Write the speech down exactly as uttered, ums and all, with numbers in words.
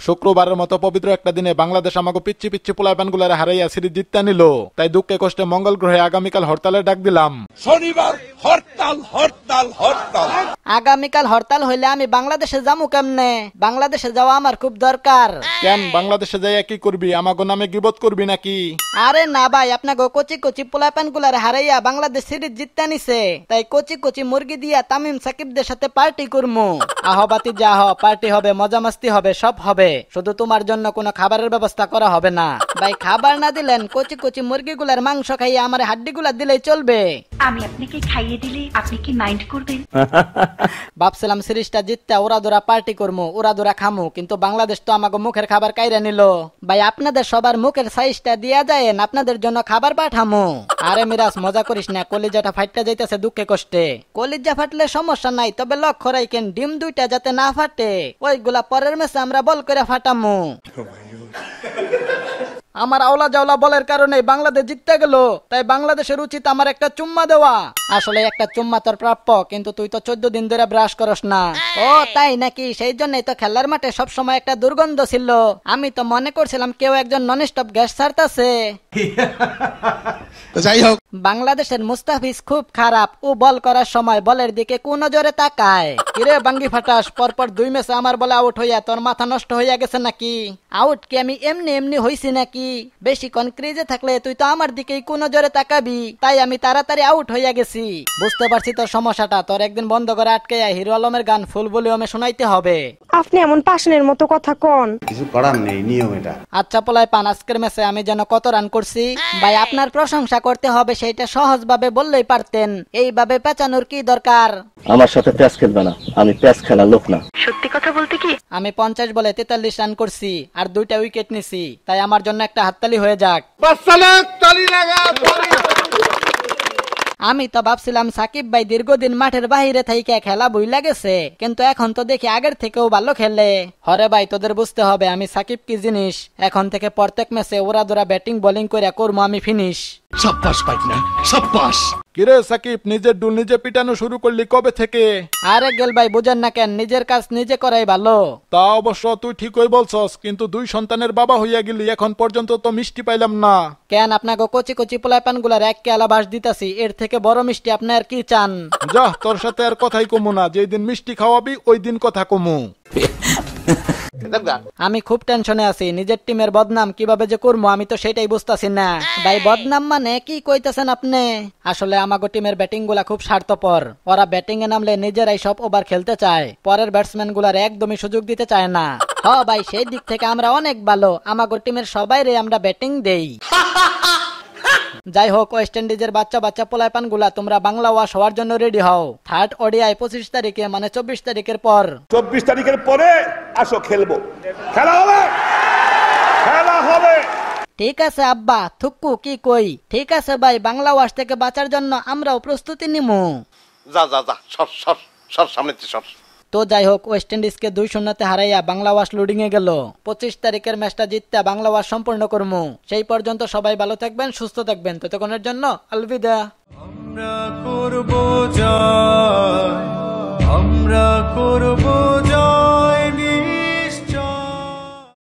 শুক্রবারের মতো পবিত্র একটা দিনে বাংলাদেশ আমাকে পিচ্ছি পিচ্ছি পোলাপানগুলারে হারাইয়া সিরিজ জিততে নিল। তাই দুঃখে কষ্টে মঙ্গল গ্রহে আগামীকাল হরতালের ডাক দিলাম। শনিবার হরতাল হরতাল হরতাল। আগামীকাল হরতাল হইলে আমি বাংলাদেশে যাবো কেমনে? বাংলাদেশে যাওয়া আমার খুব দরকার। কেন বাংলাদেশে যাইয়া কি করবি? আমাগো নামে গিবত করবি নাকি? আরে না ভাই, আপনাকে কচি কচি পোলাপানগুলারে হারাইয়া বাংলাদেশ সিরিজ জিততে নিছে, তাই কচি কচি মুরগি দিয়া তামিম সাকিবদের সাথে পার্টি করমু। আহবাতি যা হ, পার্টি হবে, মজা মাস্তি হবে, সব হবে, শুধু তোমার জন্য কোনো খাবারের ব্যবস্থা করা হবে না। ভাই খাবার না দিলেন কচি কচি মুরগিগুলার মাংস খাইয়া আমার হাড্ডিগুলা দিলেই চলবে। আমি আপনাকে খাইয়ে দিলে আপনি কি মাইন্ড করবেন? ভাবছিলাম সিরিজটা জিততে ওরা দোরা পার্টি করমু, ওরা দোরা খামু, কিন্তু বাংলাদেশ তো আমাকে মুখের খাবার কাইরা নিল। ভাই আপনাদের সবার মুখের সাইজটা দিয়া যায়, আপনাদের জন্য খাবার পাঠামু। আরে মিরাজ মজা করিস না, কলিজাটা ফাটটা যাইতেছে দুঃখে কষ্টে। কলিজা ফাটলে সমস্যা নাই, তবে লক্ষ্য রাখেন ডিম দুইটা যাতে না ফাটে, ওইগুলা পরের ম্যাচে আমরা বল করে ফাটামু। আমার আওলা জাওলা বলের কারণে বাংলাদেশ জিততে গেল, তাই বাংলাদেশের উচিত আমার একটা চুম্মা দেওয়া। আসলে একটা চুম্মা তোর প্রাপ্য, কিন্তু তুই তো চোদ্দ দিন ধরে ব্রাশ করস না। ও তাই নাকি? সেই জন্যই তো খেলার মাঠে সবসময় একটা দুর্গন্ধ ছিল। আমি তো মনে করছিলাম কেউ একজন নন স্টপ গ্যাস ছাড়তাছে। যাই হোক, বাংলাদেশের মুস্তাফিজ খুব খারাপ। ও বল করার সময় বলের দিকে কোন নজরে তাকায়। কিরে বাঙ্গি ফাটাস, পরপর দুই ম্যাচে আমার বলে আউট হইয়া তোর মাথা নষ্ট হইয়া গেছে নাকি? আউট কি আমি এমনি এমনি হইছি নাকি? বেশিক্ষণ ক্রিজে থাকলে তুই তো আমার দিকেই কোন নজরে তাকাবি, তাই আমি তাড়াতাড়ি আউট হইয়া গেছি। বুঝতে পারছি তোর সমস্যাটা, তোর একদিন বন্ধ করে আটকে হিরো আলমের গান ফুল ভলিউমে শোনাইতে হবে। আপনি এমন পাশনের মতো কথা কোন, কিছু করার নেই, নিয়ম এটা। আচ্ছা পোলাই পান, আজকের ম্যাচে আমি যেন কত রান করছি? ভাই আপনার প্রশংসা করতে হবে, সেইটা সহজ ভাবে বললেই পারতেন, এইভাবে পেঁচানোর কি দরকার? আমার সাথে প্যাচ খেলবে না, আমি প্যাচ খেলার লোক না। সত্যি কথা বলতে কি আমি পঞ্চাশ বলে তেতাল্লিশ রান করছি আর দুইটা উইকেট নিছি, তাই আমার জন্য একটা হাততালি হয়ে যাক। আমি তো ভাবছিলাম সাকিব ভাই দীর্ঘদিন মাঠের বাহিরে থাইকা খেলা ভুইলা গেছে, কিন্তু এখন তো দেখি আগের থেকেও ভালো খেলে। হরে ভাই তোদের বুঝতে হবে আমি সাকিব কি জিনিস। এখন থেকে প্রত্যেক ম্যাচে ওরা দোরা ব্যাটিং বোলিং করে করবো আমি ফিনিশ। সাব্বাস পাইনা, সাব্বাস। কিরে সাকিব, নিজের ডুল নিজে পিটানো শুরু করলি কবে থেকে? আরে গেল ভাই বুঝেন না কেন, নিজের কাজ নিজে করাই ভালো। তা অবশ্য তুই ঠিকই বলছস, কিন্তু দুই সন্তানের বাবা হইয়া গেলি, এখন পর্যন্ত তো মিষ্টি পাইলাম না। কেন আপনাকে কচি কচি পোলাপান গুলার এক কেলা বাস দিতাছি, এর থেকে বড় মিষ্টি আপনি আর কি চান? যা, তোর সাথে আর কথাই কমু না, যেদিন মিষ্টি খাওয়াবি ওই দিন কথা কমু। আমি খুব টেনশনে আছি, নিজের টিমের বদনাম কিভাবে যে করবো আমি তো সেটাই বুঝতাছি না। ভাই বদনাম মানে কি কইতাছেন আপনি? আসলে আমাগো টিমের ব্যাটিং গুলা খুব স্বার্থপর, ওরা ব্যাটিং এ নামলে নিজেরাই সব ওভার খেলতে চায়, পরের ব্যাটসম্যান গুলার একদমই সুযোগ দিতে চায় না। হ ভাই, সেই দিক থেকে আমরা অনেক ভালো, আমাগো টিমের সবাইরে আমরা ব্যাটিং দেই। যাই হোক, ওয়েস্ট ইন্ডিজের বাচ্চা বাচ্চা পোলাপান গুলা তোমরা বাংলা ওয়াশ হওয়ার জন্য রেডি হও। থার্ড ওডিআই পঁচিশ তারিখে মানে চব্বিশ তারিখের পর। চব্বিশ তারিখের পরে আসো, খেলবো, খেলা হবে, খেলা হবে। ঠিক আছে আব্বা, থুক্কু কি কই? ঠিক আছে ভাই, বাংলা ওয়াশ থেকে বাঁচার জন্য আমরাও প্রস্তুতি নিমু। যা যা যা, সর সর সর, সামনে সর। তো যাই হোক, ওয়েস্ট ইন্ডিজকে দুই শূন্যতে হারাইয়া বাংলা ওয়াশ লোডিং এ গেল। পঁচিশ তারিখের ম্যাচটা জিততে বাংলা ওয়াশ সম্পূর্ণ করবো। সেই পর্যন্ত সবাই ভালো থাকবেন, সুস্থ থাকবেন, ততক্ষণের জন্য আলবিদা। আমরা করব জয়, আমরা করব জয়।